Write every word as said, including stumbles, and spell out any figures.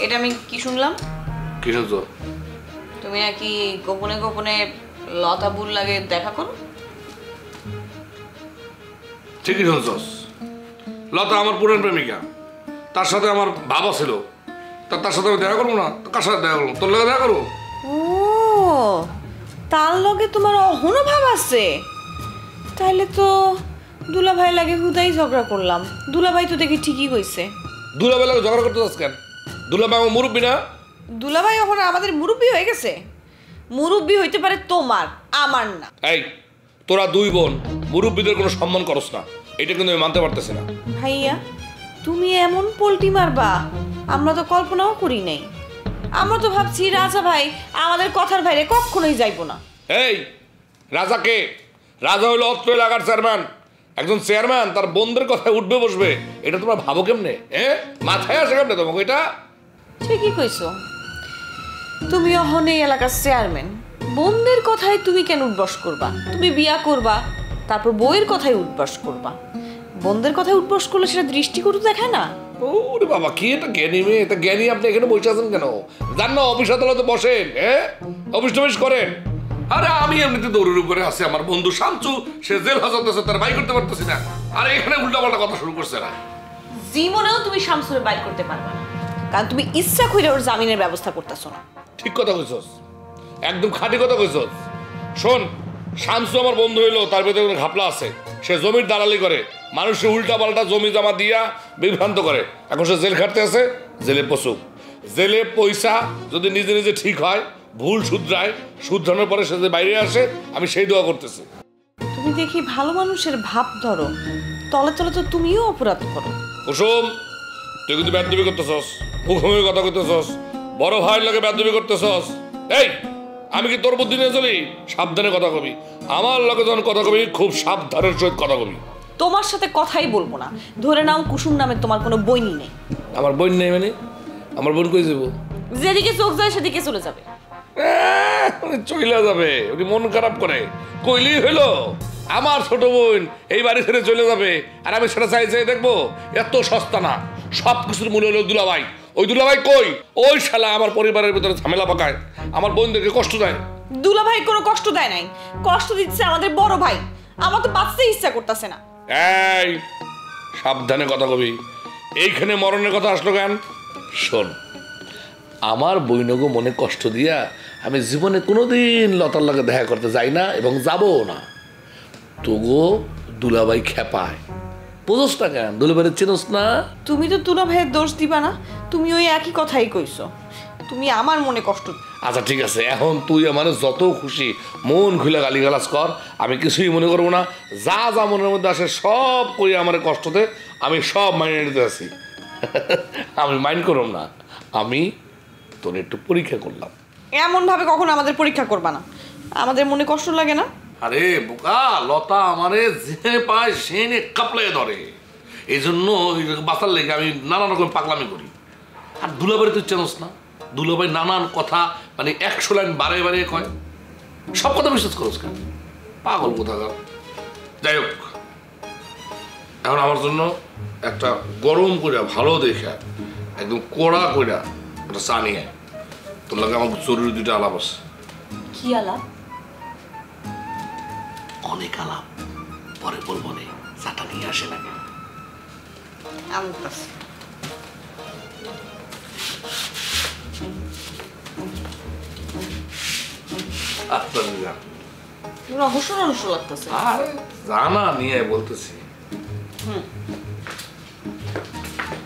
এটা আমি কি শুনলাম? কি শুনছো? তুমি নাকি গোপনে গোপনে লতাবুর লাগে দেখা করো? ঠিকই শুনছস। লতা আমার পুরান প্রেমিকা, তার সাথে আমার ভাবা ছিল, তার সাথে আমি দেখা করবো না? কার সাথে দেখা করবো? তোর লগে দেখা করবো? ও, তার লগে তোমার অহনো ভাব আছে? তাইলে তো দুলাভাই লাগে হুদাই ঝগড়া করলাম। দুলাভাই তো দেখি ঠিকই কইছে। দুলাভাই লাগে ঝগড়া করতে চাস কেন? দুলাভাই আমার মুরব্বী না? দুলাভাই এখন আমাদের মুরব্বী হয়ে গেছে। মুরব্বী হইতে পারে তোমার, আমার না। এই, তোরা দুই বোন মুরব্বীদের কোনো সম্মান করস না, এটা কিন্তু আমি মানতে পারতেছি না। ভাইয়া, তুমি এমন পোল্টি মারবা আমরা তো কল্পনাও করি নাই। আমরা তো ভাবছি রাজা ভাই আমাদের কথার বাইরে কখনোই যাইবো না। এই, রাজা কে? রাজা হইল অত্র এলাকার চেয়ারম্যান। একজন চেয়ারম্যান তার বোনদের কথায় উঠবে বসবে, এটা তোমরা ভাবো কেমনে? হ্যাঁ, মাথায় আসে কেমনে তোমাকে এটা? ঠিকই কইছো, তুমি অহন এই এলাকার চেয়ারম্যান, বোনদের কথায় তুমি কেন উঠবস করবা? তুমি বিয়া করবা, তারপর বউয়ের কথায় উঠবস করবা। বোনদের কথায় উঠবস করলে সেটা দৃষ্টিকটু দেখায় না? ওরে বাবা, কি এটা জ্ঞানী মেয়ে, এটা জ্ঞানী। আপনি এখানে বসে আছেন কেন? জান না অফিস আদালতে বসেন, হ্যাঁ, অফিস টফিস করেন। আরে আমি এমনিতে দৌড়ের উপরে আছি, আমার বন্ধু শামসু সে জেল হাজতে আছে, তার বাই করতে পারতেছি না, আর এখানে উল্টাপাল্টা কথা শুরু করছে না। জীবনেও তুমি শামসুরে বাইর করতে পারবে না, কারণ তুমি ইচ্ছা কইরা ওর জামিনের ব্যবস্থা করতেছো না। ঠিক কথা কইছস, একদম খাঁটি কথা কইছস। শোন, শামসু আমার বন্ধু হইলো, তার ভিতরে ঘাপলা আছে। সে জমির দালালি করে, মানুষের উল্টা পাল্টা জমি জমা দিয়া বিভ্রান্ত করে। এখন সে জেল খাটতে আছে, জেলে পশুক। জেলে পয়সা যদি নিজে নিজে ঠিক হয়, ভুল শুধরায়, শুধরানোর পরে সে যে বাইরে আসে, আমি সেই দোয়া করতেছি। তুমি দেখি ভালো মানুষের ভাব ধরো, তলে তলে তো তুমিও অপরাধ করো। কুসুম, তুই কিন্তু বেদবি করতেছস, মুখোমুখি কথা কইতেছস, বড় ভাইয়ের লগে বেদবি করতেছস। এই, আমি কি তোর বুদ্ধি নিয়ে চলি? সাবধানে কথা কবি, আমার লগে যখন কথা কবি খুব সাবধানের সহিত কথা কবি। তোমার সাথে কথাই বলবো না। ধরে নাও কুসুম নামে তোমার কোনো বইনি নেই। আমার বোন নেই মানে? আমার বোন কই যাবো? যেদিকে চোখ যায় সেদিকে চলে যাবে। চলে যাবে? উনি মন খারাপ করে কইলেই হইলো। আমার ছোট বোন এই বাড়ি ছেড়ে চলে যাবে, আর আমি সেটা চাই চাই দেখবো? এত সস্তা না, সব কিছুর মূল্য হলো দুলাভাই। ওই দুলাভাই কই? ওই শালা আমার পরিবারের ভিতরে ঝামেলা পাকায়, আমার বোনদেরকে কষ্ট দেয়। দুলাভাই কোনো কষ্ট দেয় নাই, কষ্ট দিচ্ছে আমাদের বড় ভাই। আমার তো বাঁচতে ইচ্ছা করতেছে না। এই, সাবধানে কথা কবি। এইখানে মরণের কথা আসলো কেন? শোন, আমার বইনগো মনে কষ্ট দিয়া আমি জীবনে কোনোদিন লতার লগে দেখা করতে যাই না এবং যাবও না। তোগো দুলাভাই খেপায়, বুঝোস না কেন? দুলাভাইয়ের চিনোস না? তুমি তো দুলাভাইয়ের দোষ দিবা না, তুমি ওই একই কথাই কইছো। তুমি আমার মনে কষ্ট। আচ্ছা ঠিক আছে, এখন তুই আমার যত খুশি মন খুলে গালিগালাজ কর, আমি কিছুই মনে করবো না। যা যা মনের মধ্যে আসে সব করি, আমার কষ্টতে আমি সব মাইনে নিতে আসি। আমি মাইন্ড করব না, আমি তোর একটু পরীক্ষা করলাম। এমন ভাবে কখনো আমাদের পরীক্ষা করবা না, আমাদের মনে কষ্ট লাগে না? আরে বোকা, লতা আমারে যে পায় সে নে কাপলে ধরে, এই জন্য বাঁচার লেগে আমি নানা রকম পাগলামি করি। আর দুলাভাই তুই চেনস না? দুলাভাই নানান কথা মানে একশো লাইন বারে বারে কয়, সব কথা বিশ্বাস করস কেন? পাগল কোথাকার। যাই হোক, এখন আমার জন্য একটা গরম করে ভালো দেখে একদম কড়া করে একটা চা নিয়ে, তোর লাগে আমার জরুরি দুইটা আলাপ আছে। কি আলাপ? অনেক আলাপ, পরে বলবো নে, চাটা নিয়ে আসে না। রহস্য রহস্য লাগতেছে। আরে জানা নিয়ে বলতেছি। হুম।